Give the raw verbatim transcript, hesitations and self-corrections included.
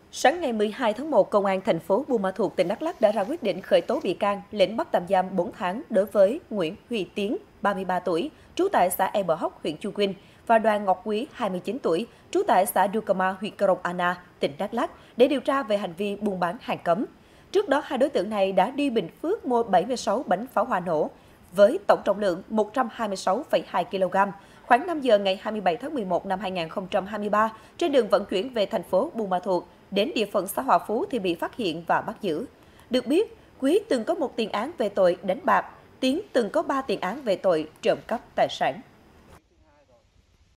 Sáng ngày mười hai tháng một, Công an thành phố Buôn Ma Thuột, tỉnh Đắk Lắk đã ra quyết định khởi tố bị can, lệnh bắt tạm giam bốn tháng đối với Nguyễn Huy Tiến, ba mươi ba tuổi, trú tại xã e Bờ Hốc, huyện Chư Quynh, và Đoàn Ngọc Quý, hai mươi chín tuổi, trú tại xã Ducama, huyện Krông Anna, tỉnh Đắk Lắk, để điều tra về hành vi buôn bán hàng cấm. Trước đó, hai đối tượng này đã đi Bình Phước mua bảy mươi sáu bánh pháo hoa nổ với tổng trọng lượng một trăm hai mươi sáu phẩy hai ki lô gam. Khoảng năm giờ ngày hai mươi bảy tháng mười một năm hai nghìn không trăm hai mươi ba, trên đường vận chuyển về thành phố Buôn Ma Thuột, đến địa phận xã Hòa Phú thì bị phát hiện và bắt giữ. Được biết, Quý từng có một tiền án về tội đánh bạc, Tiến từng có ba tiền án về tội trộm cắp tài sản.